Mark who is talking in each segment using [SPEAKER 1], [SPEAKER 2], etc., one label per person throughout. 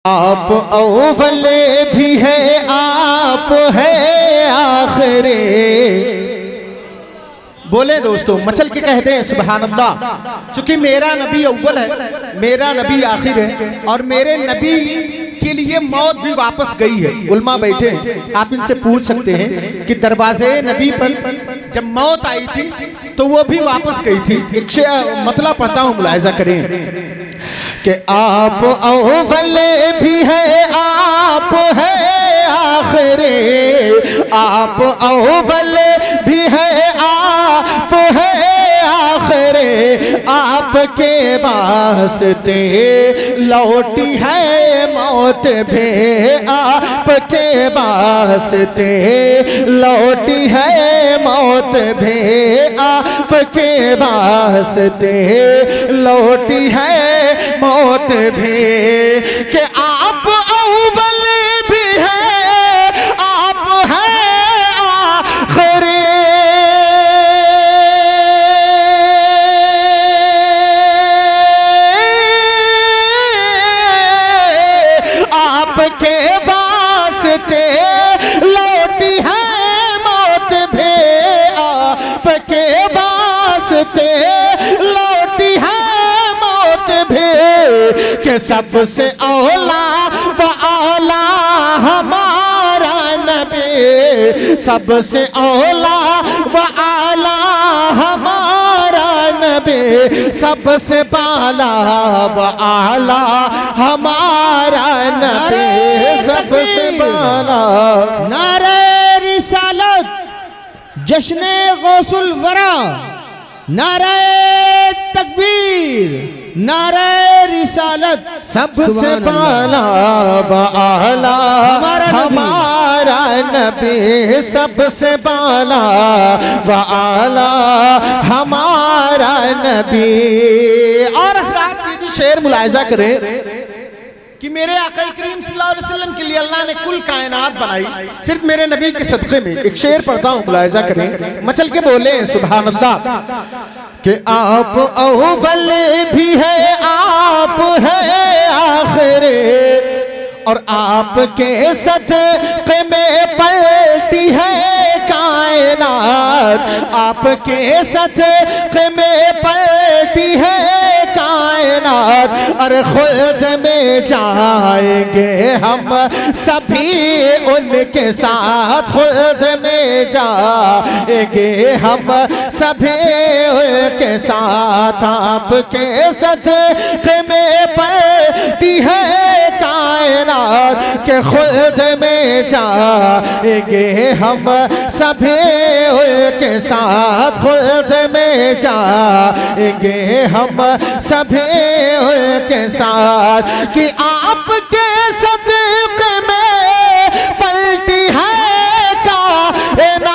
[SPEAKER 1] आप अव्वले भी है, आप है आखिरे। बोले दोस्तों, मचल के कहते हैं सुभान अल्लाह। चूंकि मेरा नबी अव्वल है, मेरा नबी आखिर है, और मेरे नबी के लिए मौत भी वापस गई है। उल्मा बैठे हैं, आप इनसे पूछ सकते हैं कि दरवाजे नबी पर जब मौत आई थी तो वो भी वापस गई थी। एक मतलब पढ़ता हूँ, मुलाहिजा करें कि आप अव्वले भी है, आप है आखिरे। आप अव्वले भी है, आप है आखिरे। आपके वास्ते लौटी है मौत भी, आपके वास्ते लौटी है मौत भी, आपके वास्ते लौटी है मौत भी। कि आप अव्वल भी है, आप है आखिरे। आपके वास्ते लौटी है मौत भी, आपके वास्ते लौटी है मौत भी। के सबसे औला व आला हमारा नबी, सबसे औला व आला हमारा नबी, सबसे बाला व आला हमारा नबी, सबसे बाला।
[SPEAKER 2] नारे रिसालत जश्ने गौसुल वरा, नारे तकबीर, नारे रिसालत,
[SPEAKER 1] सबसे बाला व आला हमारा नबी, सबसे बाला व आला हमारा नबी। और हज़रात ये भी शेर मुलाहिजा करें कि मेरे आका करीम सल्लल्लाहु अलैहि वसल्लम के लिए अल्लाह ने कुल कायनात बनाई सिर्फ मेरे नबी के सदक़े में। एक शेर पढ़ता हूँ, मुलाहिजा करें, मचल के बोले सुभान अल्लाह। कि आप अव्वल भी है, आप है आखिरे। और आपके सदक़े में पलटी है कायनात, आपके सदक़े में पलटी है कायनात। और खुद में जाएंगे हम सभी उनके साथ, खुद में जाएंगे हम सभी उनके साथ। आपके सदक़े में पलटी है कायनात, के खुद में जाएंगे हम सभी उनके साथ, खुद में जाएंगे हम सभी उनके साथ। कि आपके सदक़े में पलटी है कायनात,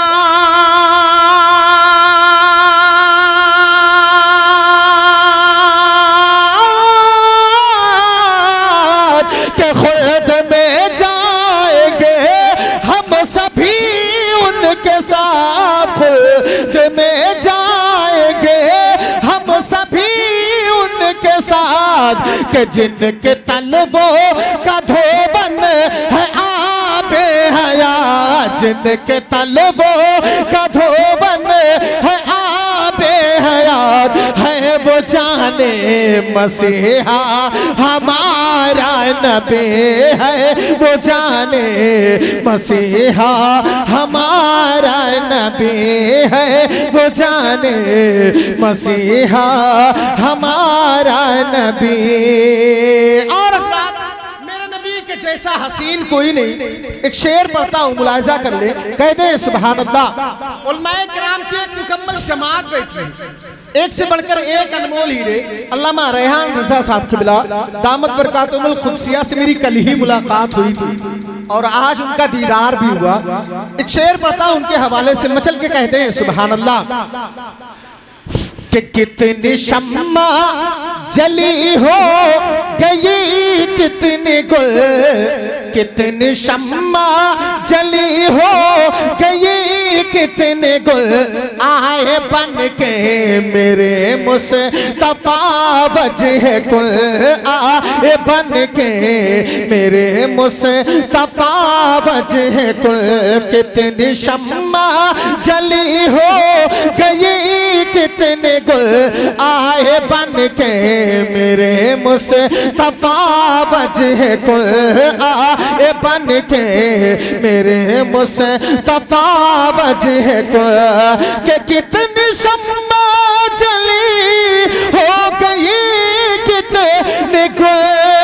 [SPEAKER 1] के खुद में जाएंगे हम सभी उनके साथ, खुद में जाएंगे हम सभी उनके साथ। कि जिनके तलवों का धोबन है आबे हयात, जिनके तलवों का धोबन है आबे हयात। है वो जाने मसीहा हमारा नबी, है वो जाने मसीहा हमारा नबी, है वो जाने मसीहा हमारा नबी। और मेरे नबी के जैसा हसीन कोई नहीं। एक शेर पढ़ता हूँ, मुलाहिजा कर ले, कह दे सुभान अल्लाह। उलमाए किराम की एक मुकम्मल जमात बैठी है, एक से बढ़कर एक अनमोल हीरे। अल्लामा रेहान रज़ा साहब क़िबला दामत बरकातुहुल क़ुद्सिया से मेरी कल ही मुलाकात हुई थी और आज उनका दीदार भी हुआ। एक शेर पढ़ता हूं उनके हवाले से, मचल के कहते हैं सुभान अल्लाह। कि कितनी शम्मा जली हो गई, कितने गुल, कितनी शम्मा जली हो गई, कितने गुल आए बन के मेरे मुस्तफा वजह कुल आए बन के मेरे मुस्तफा वजह कुल। कितनी शम्मा जली हो गई कितने गुल आए बन के मेरे मुस्तफा वजह कुल आए बन के मेरे मुस्तफा वजह कुल। के कितनी शम्मा जली हो गई कितने गुल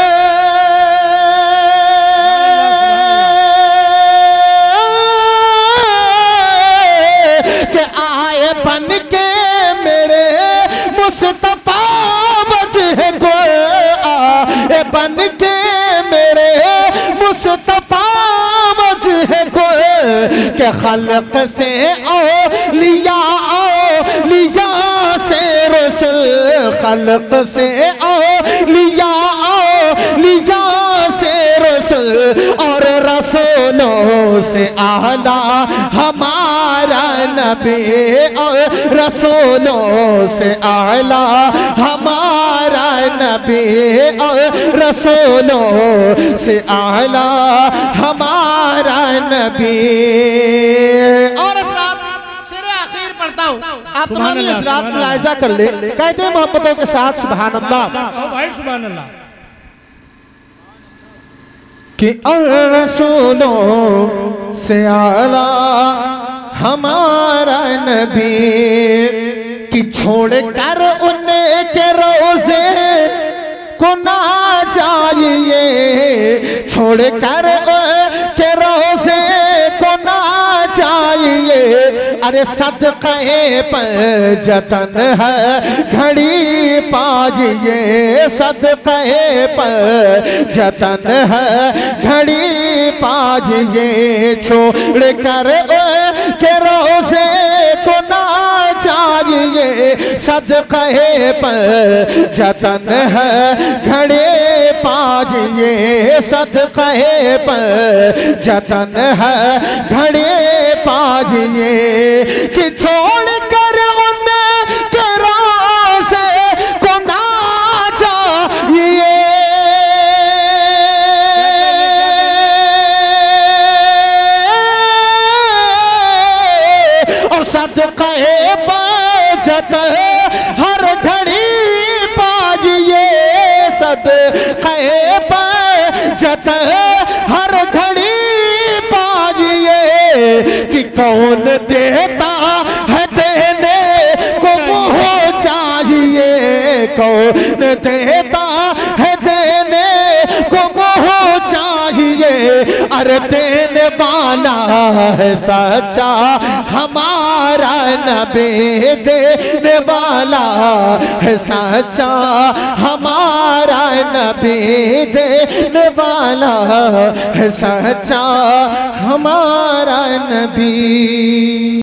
[SPEAKER 1] के आए बन के मेरे मुस्तफा वजह कुल आए बन के मेरे मुस्तफा वजह कुल। के खल्क से औलिया औलिया से रसूल खल्क से औलिया औलिया से रसूल और रसूलों से आला हमारा नबी और रसूलों से आला हमारा नबी और रसूलों से आला हमारा नबी। और इस रात सिरे आखिर पढ़ता हूँ, आप तमाम इस रात मुलाहिजा कर ले। कहते हैं मोहब्बतों के साथ सुभान अल्लाह
[SPEAKER 3] भाई सुभान अल्लाह
[SPEAKER 1] कि रसूलों से आला हमारा नबी कि छोड़ कर उनके रोज़े को ना जाइए छोड़ कर के रोज़े को ना जाइए। अरे सदक़े पर जतन है घड़ी पाइए सदक़े पर जतन है घड़ी पाइए। छोड़ कर के रोज़े को ना जाइए सदक़े पर जतन है घड़ी पाइए सदक़े पर जतन है घड़ी पाइए। कि छोड़ कर उनके रोज़े को ना जाइए और सदक़े पर जतन हर घड़ी पाइए सदक़े पर जतन हर घड़ी पाइए। कि कौन देता है देने को मुँह चाहिए कौन देता है देने को मुँह चाहिए। अरे देने वाला है सच्चा हमारा नबी देने वाला है सच्चा हमारा नबी देने वाला है सच्चा हमारा नबी।